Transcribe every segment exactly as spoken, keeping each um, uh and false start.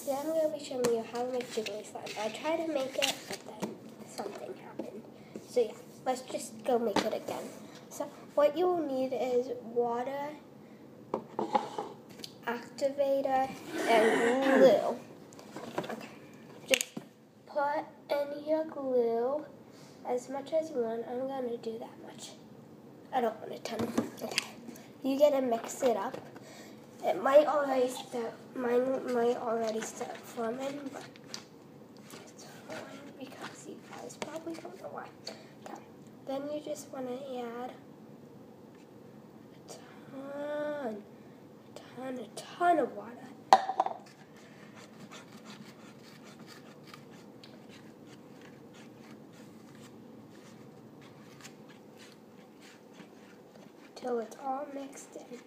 Today I'm going to be showing you how to make jiggly slime. I tried to make it, but then something happened. So yeah, let's just go make it again. So what you will need is water, activator, and glue. Okay, just put in your glue as much as you want. I'm going to do that much. I don't want a ton. Okay, you get to mix it up. It might already start, mine might already start forming, but it's fine because you guys probably don't know why. Okay. Then you just want to add a ton, a ton, a ton of water. Till it's all mixed in.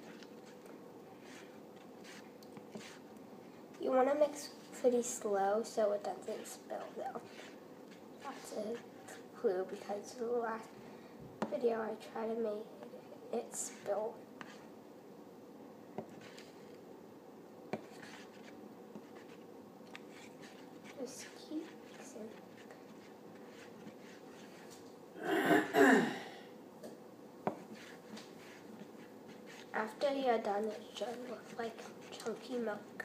You want to mix pretty slow so it doesn't spill though. That's a clue because the last video I tried to make it spill. Just keep mixing. After you're done, it should look like chunky milk.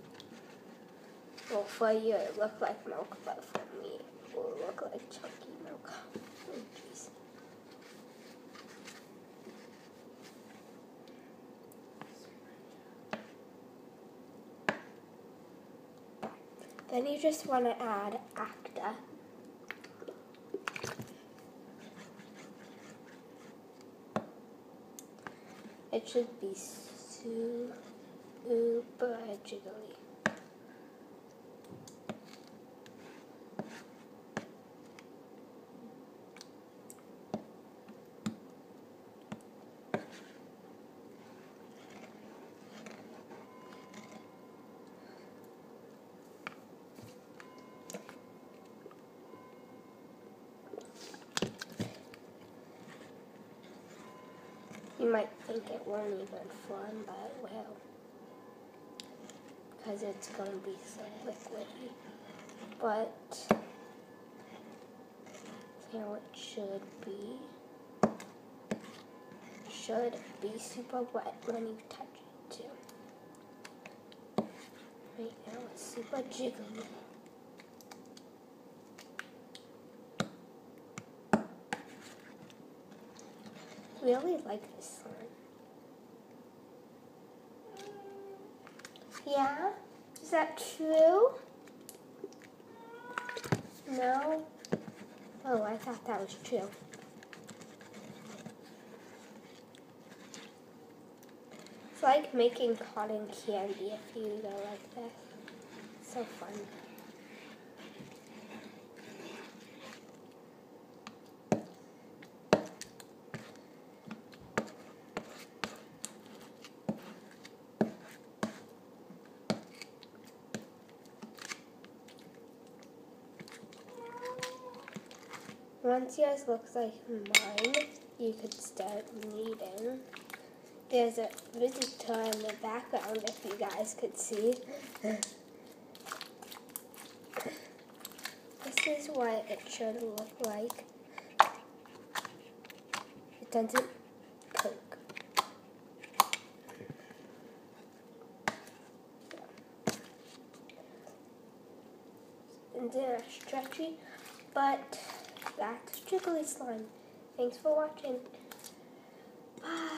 Well, for you it looked like milk, but for me it will look like chunky milk. Oh, jeez. Then you just want to add Acta. It should be super jiggly. You might think it won't even form, but it will. Because it's going to be so liquidy. But, you know, it should be, should be super wet when you touch it too. Right now it's super jiggly. I really like this slime. Yeah? Is that true? No? Oh, I thought that was true. It's like making cotton candy if you go like this. So fun. Once yours looks like mine, you could start kneading. There's a visitor in the background if you guys could see. This is what it should look like. It doesn't poke. And they're stretchy, but that's jiggly slime. Thanks for watching. Bye.